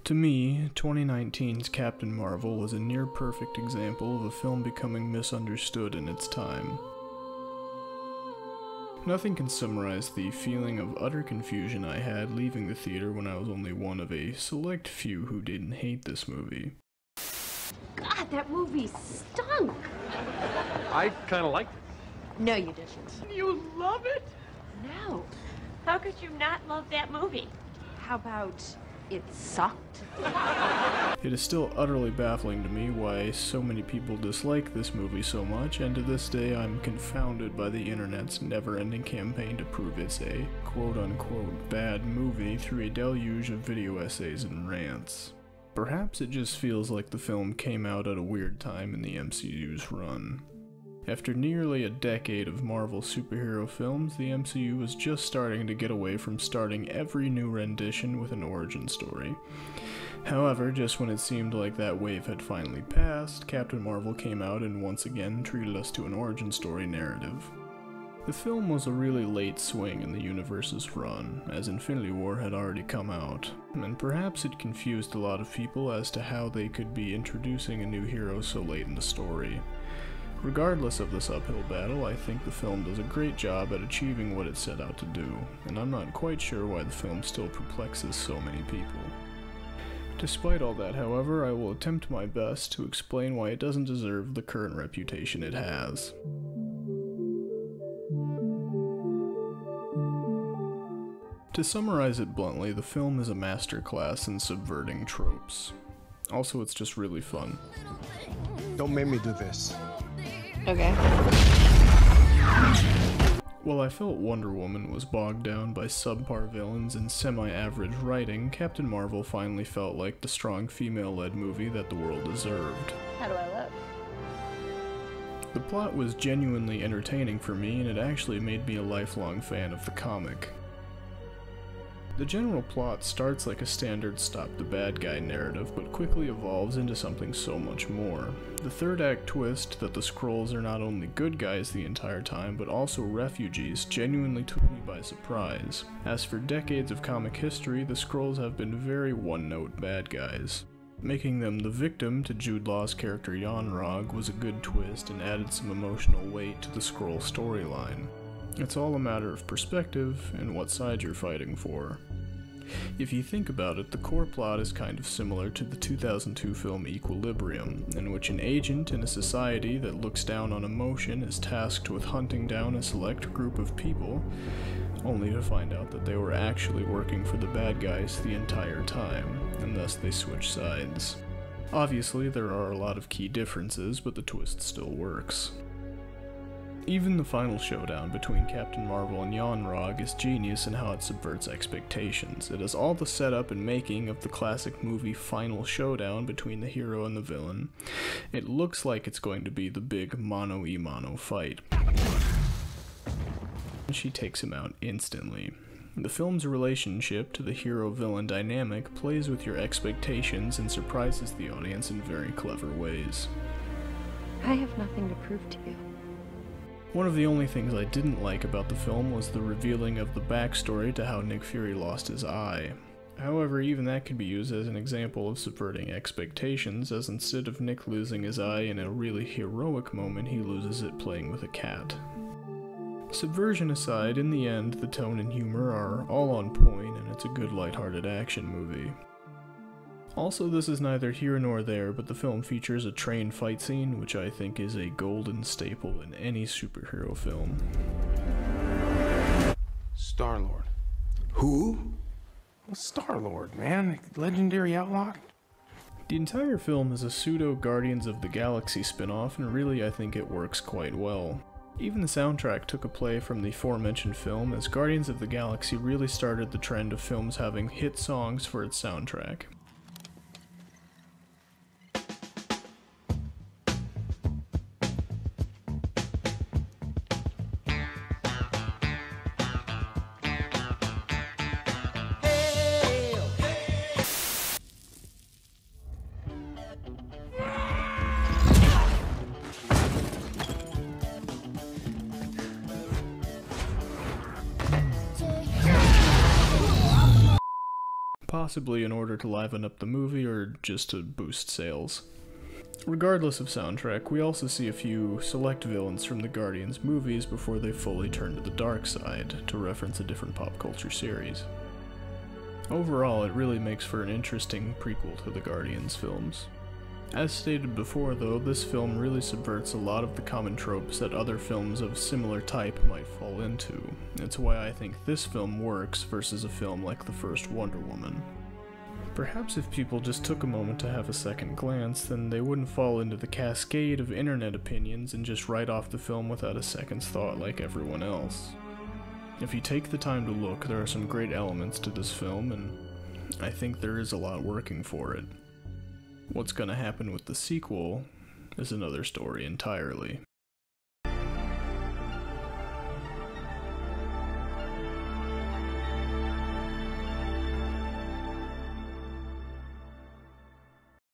To me, 2019's Captain Marvel was a near-perfect example of a film becoming misunderstood in its time. Nothing can summarize the feeling of utter confusion I had leaving the theater when I was only one of a select few who didn't hate this movie. God, that movie stunk! I kind of liked it. No, you didn't. You love it? No. How could you not love that movie? How about it sucked? It is still utterly baffling to me why so many people dislike this movie so much, and to this day I'm confounded by the internet's never-ending campaign to prove it's a quote-unquote bad movie through a deluge of video essays and rants. Perhaps it just feels like the film came out at a weird time in the MCU's run. After nearly a decade of Marvel superhero films, the MCU was just starting to get away from starting every new rendition with an origin story. However, just when it seemed like that wave had finally passed, Captain Marvel came out and once again treated us to an origin story narrative. The film was a really late swing in the universe's run, as Infinity War had already come out, and perhaps it confused a lot of people as to how they could be introducing a new hero so late in the story. Regardless of this uphill battle, I think the film does a great job at achieving what it set out to do, and I'm not quite sure why the film still perplexes so many people. Despite all that, however, I will attempt my best to explain why it doesn't deserve the current reputation it has. To summarize it bluntly, the film is a masterclass in subverting tropes. Also, it's just really fun. Don't make me do this. Okay. While I felt Wonder Woman was bogged down by subpar villains and semi-average writing, Captain Marvel finally felt like the strong female-led movie that the world deserved. How do I look? The plot was genuinely entertaining for me, and it actually made me a lifelong fan of the comic. The general plot starts like a standard stop-the-bad-guy narrative, but quickly evolves into something so much more. The third act twist that the Skrulls are not only good guys the entire time, but also refugees, genuinely took me by surprise. As for decades of comic history, the Skrulls have been very one-note bad guys. Making them the victim to Jude Law's character Yon-Rogg was a good twist and added some emotional weight to the Skrull storyline. It's all a matter of perspective and what side you're fighting for. If you think about it, the core plot is kind of similar to the 2002 film Equilibrium, in which an agent in a society that looks down on emotion is tasked with hunting down a select group of people, only to find out that they were actually working for the bad guys the entire time, and thus they switch sides. Obviously, there are a lot of key differences, but the twist still works. Even the final showdown between Captain Marvel and Yon-Rogg is genius in how it subverts expectations. It has all the setup and making of the classic movie final showdown between the hero and the villain. It looks like it's going to be the big mano-a-mano fight. She takes him out instantly. The film's relationship to the hero-villain dynamic plays with your expectations and surprises the audience in very clever ways. I have nothing to prove to you. One of the only things I didn't like about the film was the revealing of the backstory to how Nick Fury lost his eye. However, even that could be used as an example of subverting expectations, as instead of Nick losing his eye in a really heroic moment, he loses it playing with a cat. Subversion aside, in the end, the tone and humor are all on point, and it's a good lighthearted action movie. Also, this is neither here nor there, but the film features a train fight scene, which I think is a golden staple in any superhero film. Star-Lord. Who? Well, Star-Lord, man. Legendary outlaw. The entire film is a pseudo-Guardians of the Galaxy spin-off, and really I think it works quite well. Even the soundtrack took a play from the aforementioned film, as Guardians of the Galaxy really started the trend of films having hit songs for its soundtrack. possibly in order to liven up the movie or just to boost sales. Regardless of soundtrack, we also see a few select villains from the Guardians movies before they fully turn to the dark side, to reference a different pop culture series. Overall, it really makes for an interesting prequel to the Guardians films. As stated before though, this film really subverts a lot of the common tropes that other films of similar type might fall into. It's why I think this film works versus a film like the first Wonder Woman. Perhaps if people just took a moment to have a second glance, then they wouldn't fall into the cascade of internet opinions and just write off the film without a second's thought like everyone else. If you take the time to look, there are some great elements to this film, and I think there is a lot working for it. What's gonna happen with the sequel is another story entirely.